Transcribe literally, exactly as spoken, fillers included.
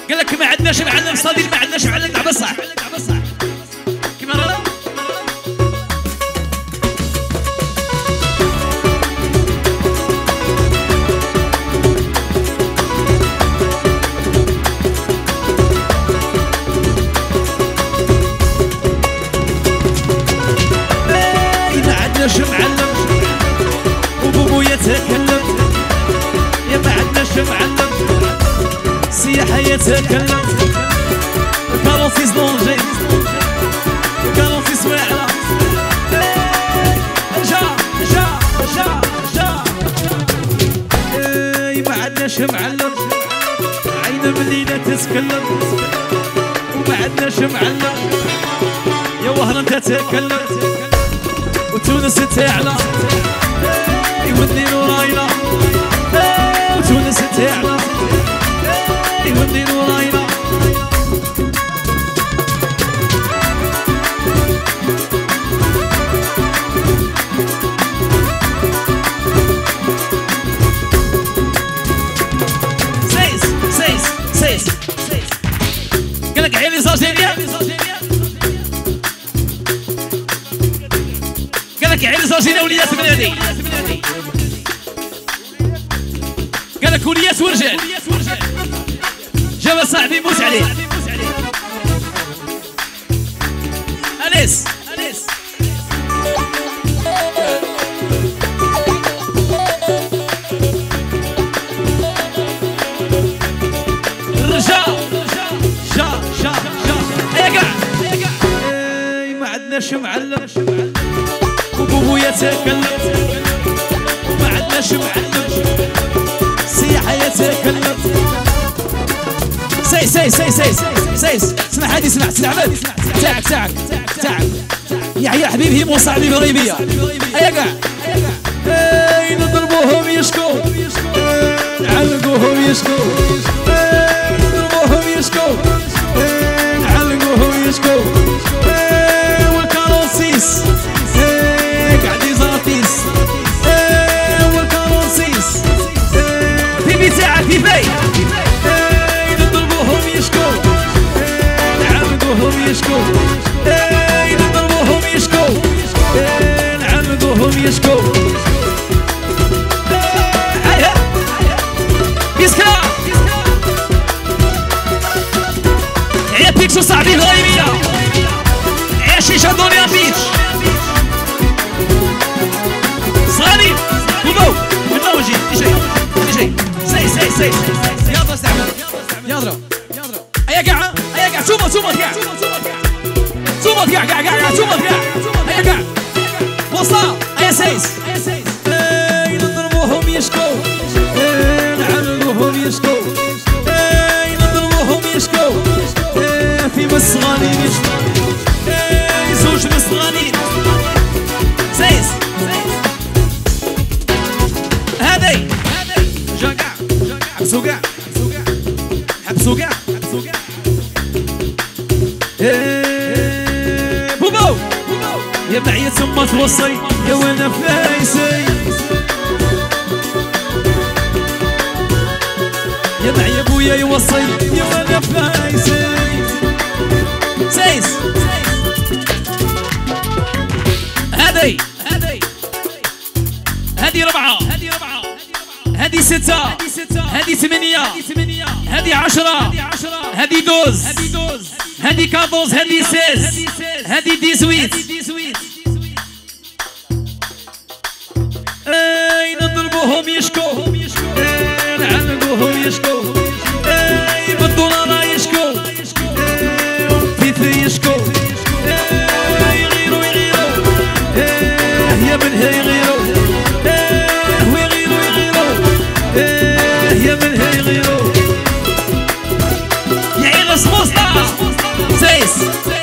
قال لك ما عندناش معلم صديق، ما عندناش معلم تاع بصح كيما راه. ما عندناش معلم وبوبو يتكلم، يا ما عندناش معلم سياحة يتكلم، كاروسي زلونجي كاروسي سواعرة جا جا جا جا. اي ما عندناش معلم عين مدينة تتكلم، وما عندناش معلم يا وهران تتكلم، وتونس تعلى والدين وراينا، وتونس تعلى والدين وراينا. سيس سيس سيس سيس قالك عيني زوجينيا، قالك عيني زوجينيا وليات بلادي، قالك وليات ورجال جاب صاحبي موس عليه. أنيس أنيس رجع جا جا جا يا قاع اي ما عندناش معلم وبوبو يتكلم، وما عندناش معلم سياحة يتكلم. سيس سيس سيس سيس سيس اسمع هادي، اسمع سيدي عباد تاعك تاعك تاعك يحيى حبيبي موسى علي الغريبية هيا كاع. اي نضربوهم يشكو نعلقوهم يشكو، نضربوهم يشكو نعلقوهم يشكو، والكاروسيس قاعد يزاطيس، والكاروسيس بيبي تاعك بيبي يشكو نعلقوهم يشكو، اي نضربوهم يشكو نعلقوهم يشكو. هيا بيسكا يا بيكسو صاحبي الغريبية يا شيشة دنيا بيتش صغير بوبو بالنوجي دي جاي دي جاي سي سي سي يلا استعمل يلا هيا قاع هيا قاع صومت صومت قاع صومت قاع قاع قاع صومت قاع هيا قاع وصل هيا سيس اي نضربوهم يشكو نعلقوهم يشكو، اي نضربوهم يشكو في مسغانين يشكو، اي زوج مسغانين سيس هذي جا قاع حبسو قاع حبسو قاع بوبو يا بعيد ثم توصي يا وانا فايسي، يا بعيد ابويا يوصي يا وانا فايسي. سيس هذي هذي هذي ربعة هذي ربعة هذي ستة هذي ثمانية هذي عشرة هذي دوز هذي كادوز هذي سيس هذي ديزويت. اي نضربوهم يشكو نعلقوهم يشكو، اي بالدولار يشكو في يشكو، يغيروا يغيروا يا من هي يغيروا ويغيروا يغيروا يا من هي يغيروا يا عيل سموسطة سيس